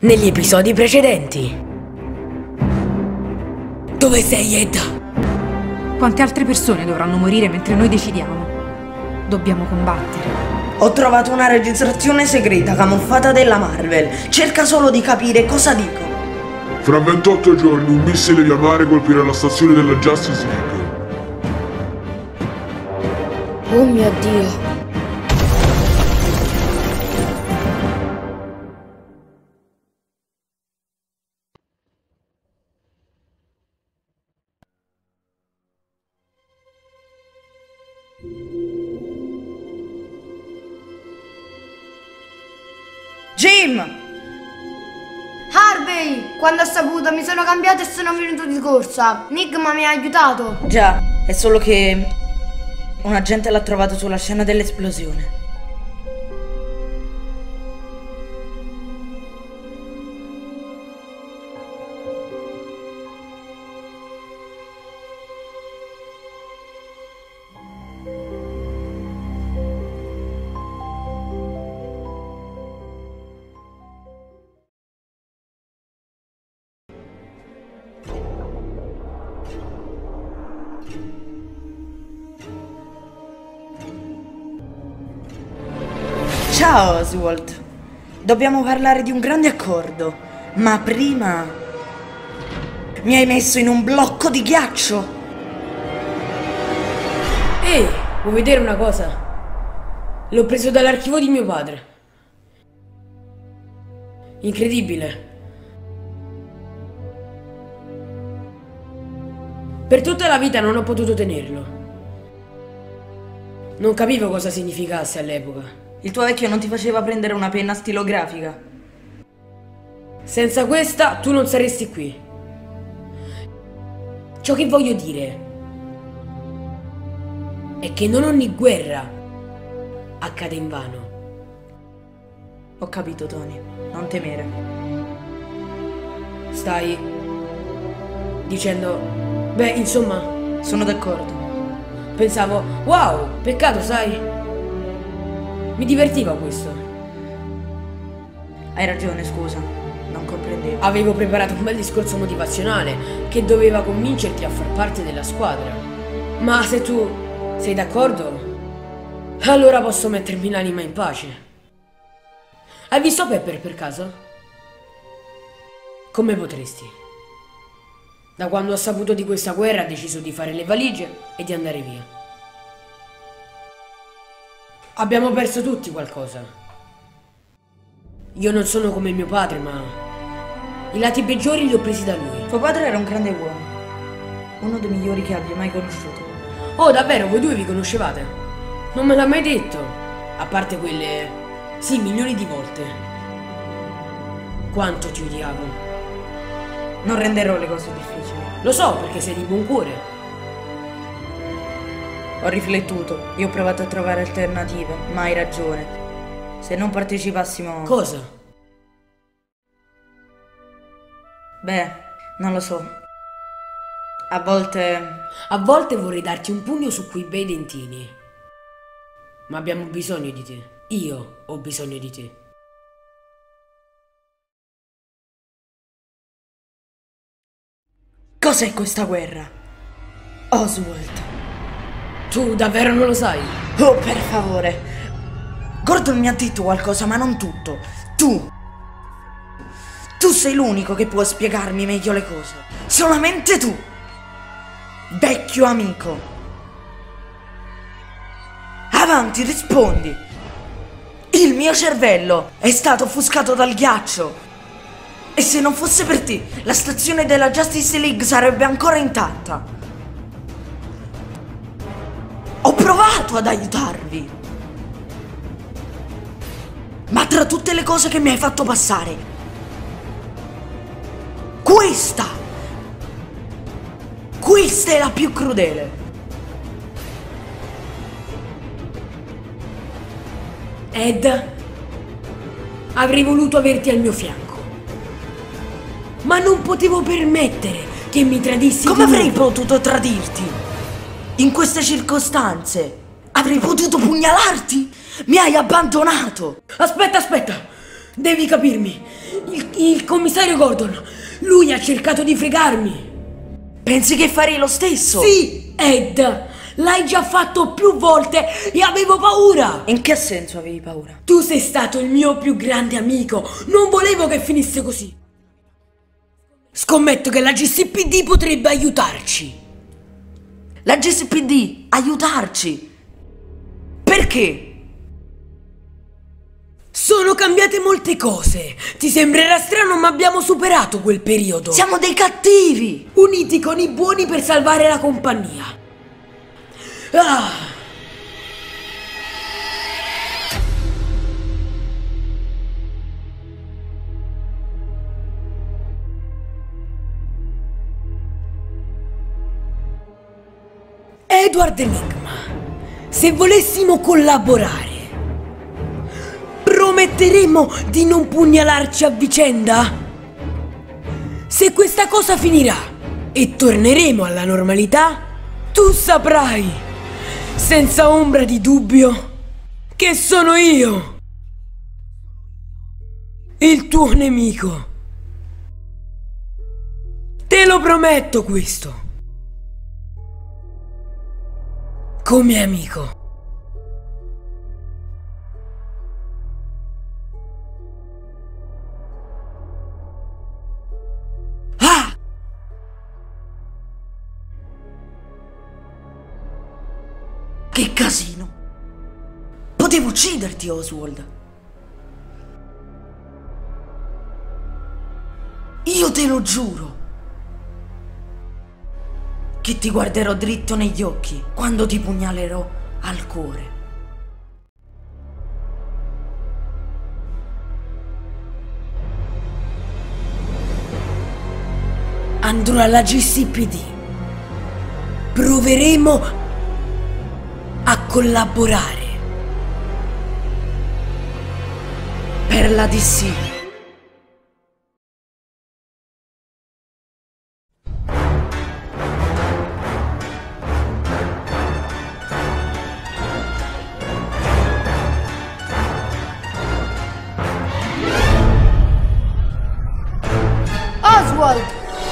negli episodi precedenti. Dove sei, Ed? Quante altre persone dovranno morire mentre noi decidiamo? Dobbiamo combattere. Ho trovato una registrazione segreta camuffata della Marvel. Cerca solo di capire cosa dicono. Fra 28 giorni un missile via mare colpirà la stazione della Justice League. Oh mio Dio. Jim! Harvey! Quando ho saputo mi sono cambiato e sono venuto di corsa. Enigma mi ha aiutato. Già, è solo che un agente l'ha trovato sulla scena dell'esplosione. Ciao Oswald, dobbiamo parlare di un grande accordo, ma prima mi hai messo in un blocco di ghiaccio. Ehi, vuoi vedere una cosa? L'ho preso dall'archivio di mio padre. Incredibile. Per tutta la vita non ho potuto tenerlo. Non capivo cosa significasse all'epoca. Il tuo vecchio non ti faceva prendere una penna stilografica? Senza questa tu non saresti qui. Ciò che voglio dire è che non ogni guerra accade invano. Ho capito, Tony, non temere. Stai dicendo... Beh, insomma... Sono d'accordo. Pensavo, wow, peccato, sai? Mi divertiva questo. Hai ragione, scusa, non comprendevo. Avevo preparato un bel discorso motivazionale che doveva convincerti a far parte della squadra. Ma se tu sei d'accordo, allora posso mettermi l'anima in pace. Hai visto Pepper per caso? Come potresti? Da quando ho saputo di questa guerra ha deciso di fare le valigie e di andare via. Abbiamo perso tutti qualcosa. Io non sono come mio padre, ma i lati peggiori li ho presi da lui. Tuo padre era un grande uomo, uno dei migliori che abbia mai conosciuto. Oh, davvero, voi due vi conoscevate? Non me l'ha mai detto. A parte quelle... sì, milioni di volte. Quanto ti odiavo. Non renderò le cose difficili. Lo so, perché sei di buon cuore. Ho riflettuto, io ho provato a trovare alternative, ma hai ragione. Se non partecipassimo... Cosa? Beh, non lo so. A volte... A volte vorrei darti un pugno su quei bei dentini. Ma abbiamo bisogno di te. Io ho bisogno di te. Cos'è questa guerra? Oswald. Tu davvero non lo sai? Oh, per favore. Gordon mi ha detto qualcosa, ma non tutto. Tu sei l'unico che può spiegarmi meglio le cose. Solamente tu. Vecchio amico. Avanti, rispondi. Il mio cervello è stato offuscato dal ghiaccio. E se non fosse per te, la stazione della Justice League sarebbe ancora intatta. Ho provato ad aiutarvi. Ma tra tutte le cose che mi hai fatto passare, questa è la più crudele. Ed, avrei voluto averti al mio fianco. Ma non potevo permettere che mi tradissi. Come avrei potuto tradirti? In queste circostanze avrei potuto pugnalarti? Mi hai abbandonato! Aspetta! Devi capirmi. Il commissario Gordon, lui ha cercato di fregarmi. Pensi che farei lo stesso? Sì, Ed, l'hai già fatto più volte e avevo paura. In che senso avevi paura? Tu sei stato il mio più grande amico, non volevo che finisse così. Scommetto che la GCPD potrebbe aiutarci. La GCPD? Aiutarci? Perché? Sono cambiate molte cose. Ti sembrerà strano, ma abbiamo superato quel periodo. Siamo dei cattivi! Uniti con i buoni per salvare la compagnia. Ah. Edward Enigma, se volessimo collaborare, prometteremo di non pugnalarci a vicenda? Se questa cosa finirà e torneremo alla normalità, tu saprai, senza ombra di dubbio, che sono io, il tuo nemico. Te lo prometto questo. Come amico. Ah! Che casino! Potevo ucciderti, Oswald. Io te lo giuro. Che ti guarderò dritto negli occhi quando ti pugnalerò al cuore. Andrò alla GCPD. Proveremo a collaborare. Per la DC. Oswald!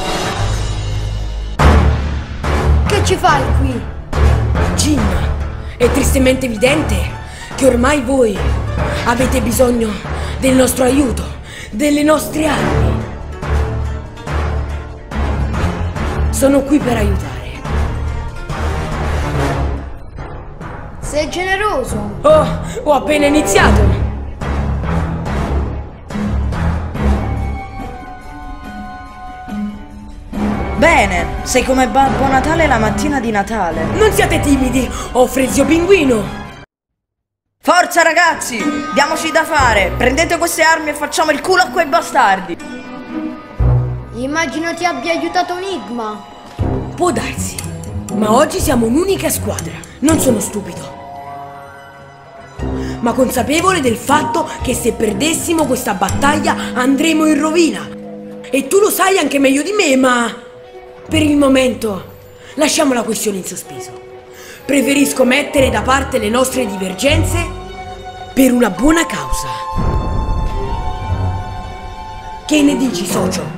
Che ci fai qui? Jim, è tristemente evidente che ormai voi avete bisogno del nostro aiuto, delle nostre armi. Sono qui per aiutare. Sei generoso. Oh, ho appena iniziato. Bene, sei come Babbo Natale la mattina di Natale. Non siate timidi, offre zio Pinguino. Forza ragazzi, diamoci da fare. Prendete queste armi e facciamo il culo a quei bastardi. Immagino ti abbia aiutato Enigma. Può darsi, ma oggi siamo un'unica squadra. Non sono stupido, ma consapevole del fatto che se perdessimo questa battaglia andremo in rovina. E tu lo sai anche meglio di me, ma per il momento lasciamo la questione in sospeso. Preferisco mettere da parte le nostre divergenze per una buona causa. Che ne dici, socio?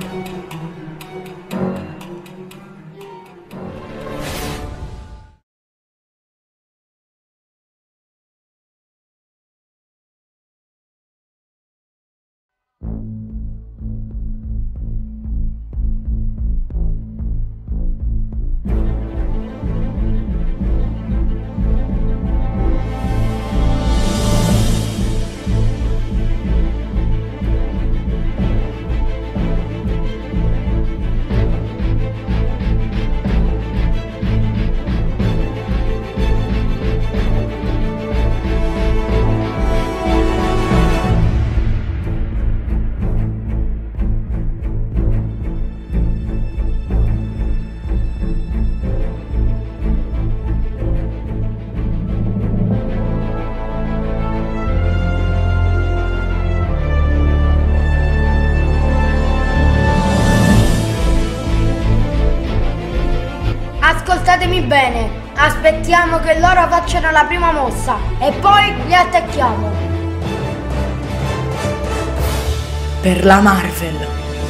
Ascoltatemi bene, aspettiamo che loro facciano la prima mossa e poi li attacchiamo. Per la Marvel.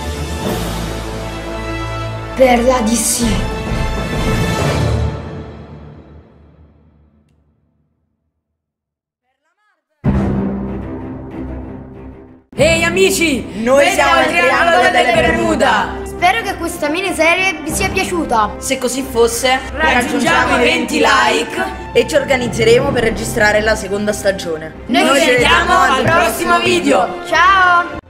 Per la DC. Ehi amici, Noi siamo il Triangolo delle Bermuda. Spero che questa miniserie vi sia piaciuta. Se così fosse, raggiungiamo i 20 like e ci organizzeremo per registrare la seconda stagione. Noi ci vediamo al prossimo video. Ciao!